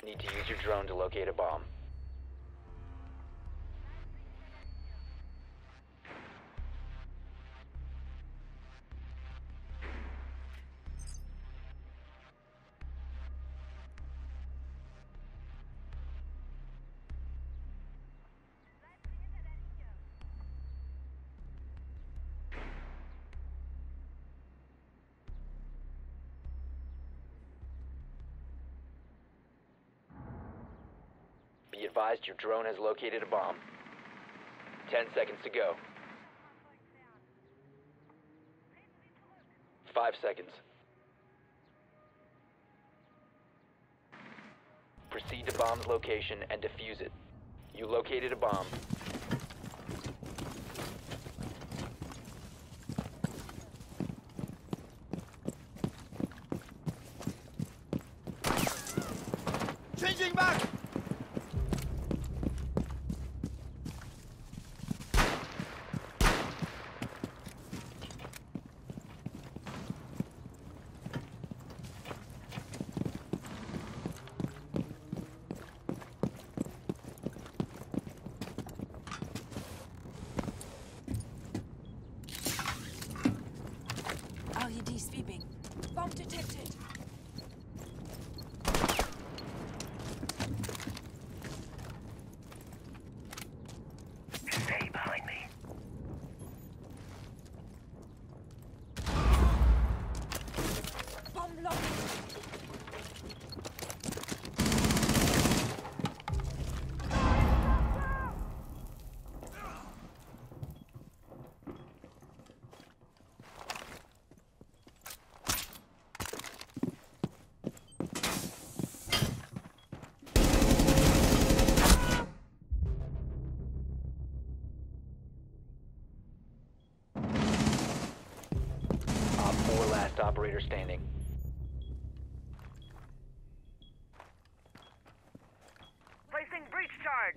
Need to use your drone to locate a bomb. Be advised your drone has located a bomb. 10 seconds to go. 5 seconds. Proceed to bomb's location and defuse it. You located a bomb. Changing back! LED sweeping. Bomb detected. Stay behind me. Bomb locked. Op 4 last operator standing. Placing breach charge.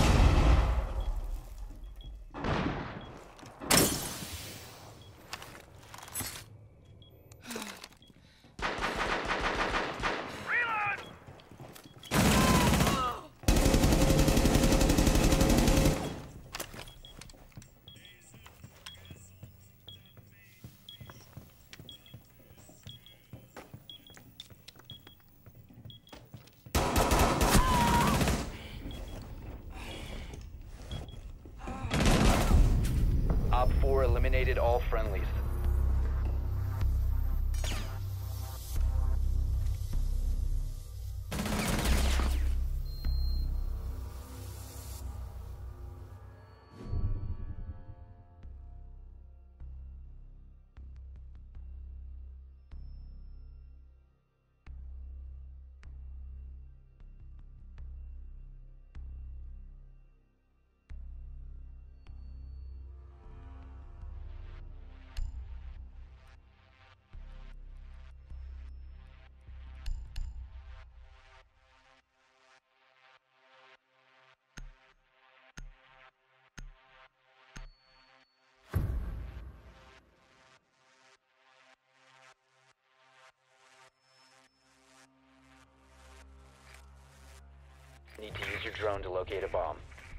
Reload! Op 4 eliminated all friendlies. Need to use your drone to locate a bomb.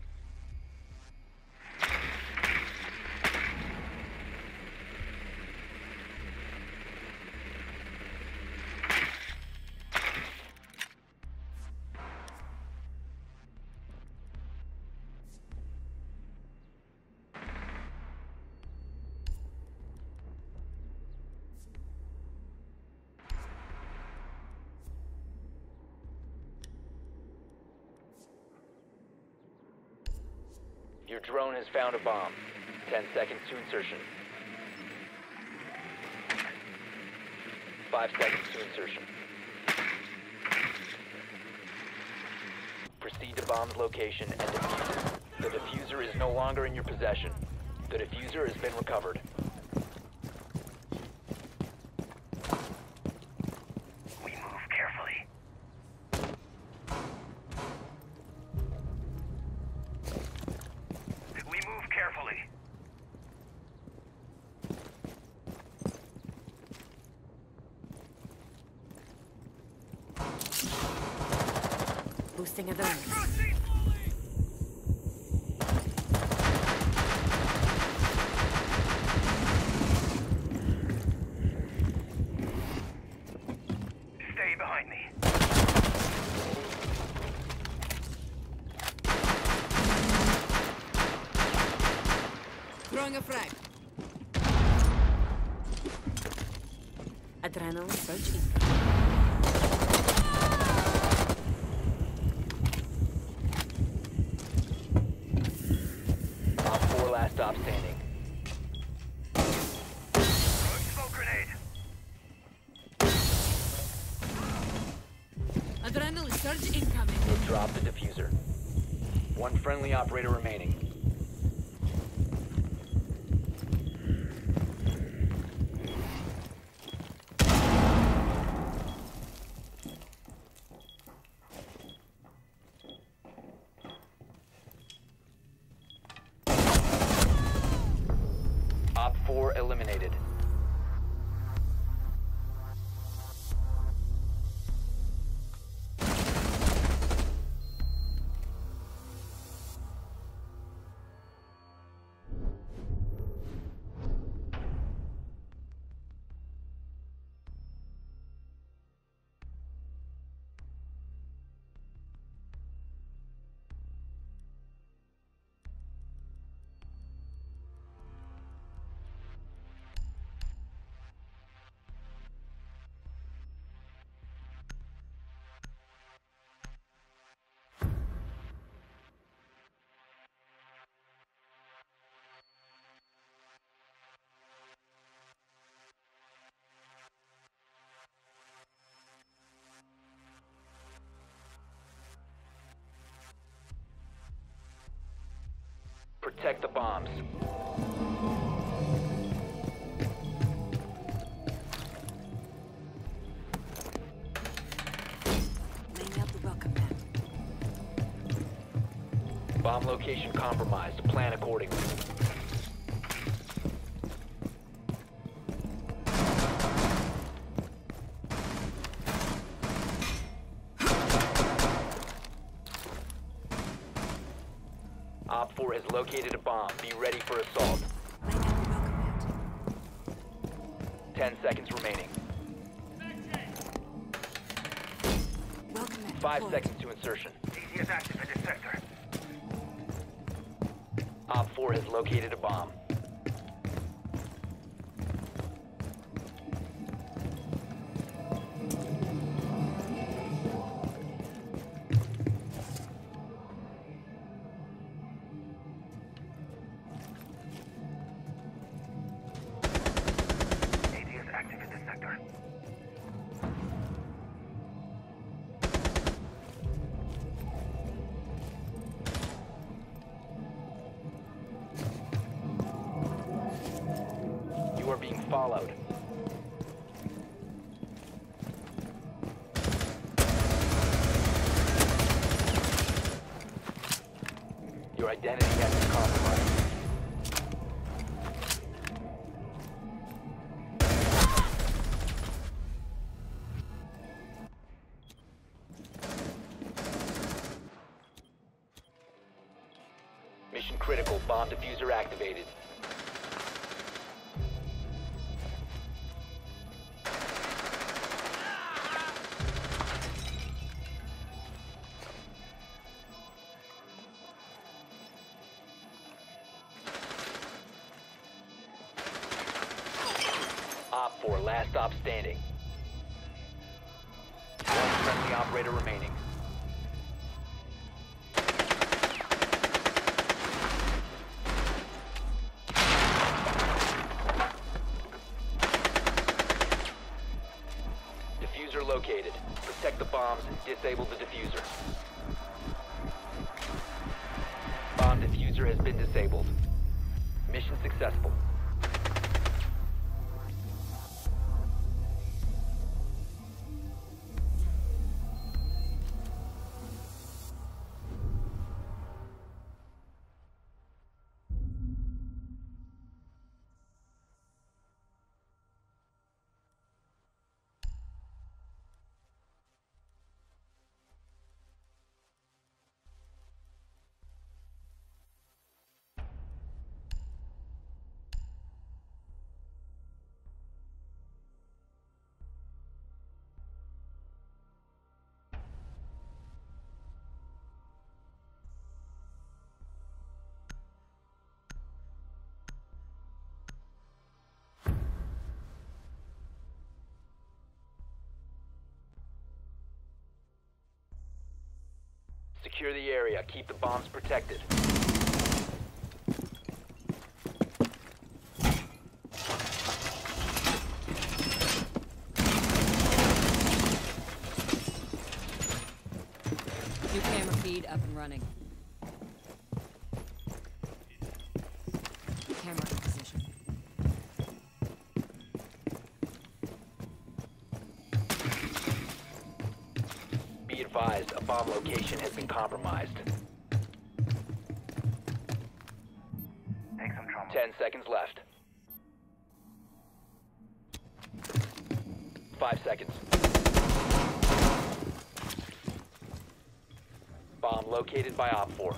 Your drone has found a bomb. 10 seconds to insertion. 5 seconds to insertion. Proceed to bomb's location and defuse it. The diffuser is no longer in your possession. The diffuser has been recovered. We move carefully. We move carefully. Planting a drone. Stay behind me. Throwing a frag. Adrenaline surge in. Op 4 last stop standing. Throwing smoke grenade. Adrenaline surge incoming. You'll drop the diffuser. One friendly operator remaining. Op 4 eliminated. Protect the bombs. Laying out the welcome mat. Bomb location compromised. Plan accordingly. Op 4 has located a bomb. Be ready for assault. Laying out the welcome mat. 10 seconds remaining. Welcome mat. 5 deployed. seconds to insertion. Easy is active in this sector. Op 4 has located a bomb. AD is active in this sector. You are being followed. Your identity has been compromised. Mission critical. Bomb diffuser activated. Op 4, last stop standing. One friendly operator remaining. Diffuser located. Protect the bombs and disable the diffuser. Bomb diffuser has been disabled. Mission successful. Secure the area. Keep the bombs protected. New camera feed up and running. Camera in position. Be advised, a bomb location has been compromised. Take some trauma. 10 seconds left. 5 seconds. Bomb located by Op 4.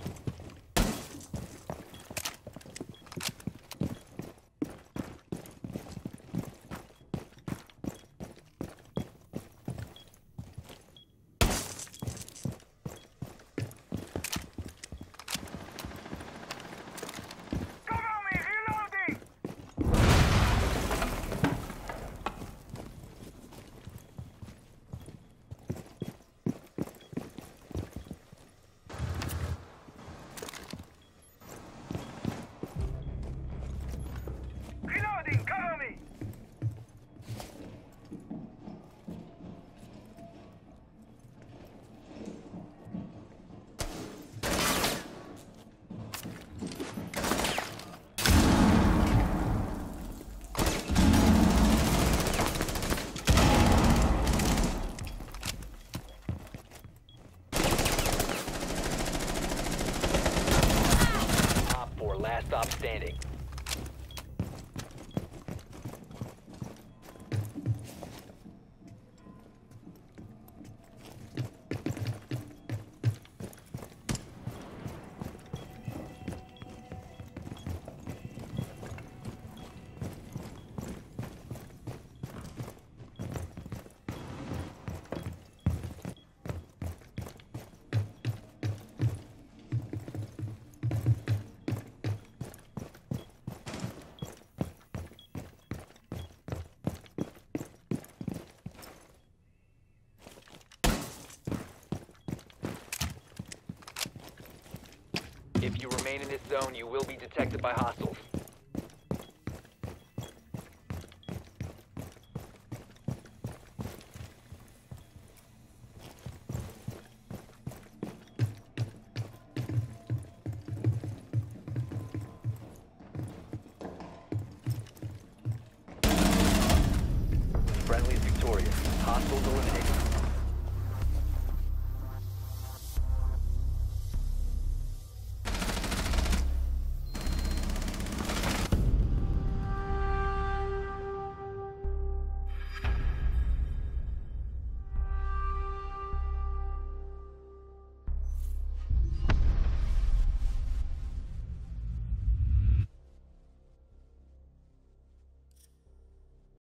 Cover me! Reloading! Reloading! Cover me! Op 4, last stop standing. If you remain in this zone, you will be detected by hostiles.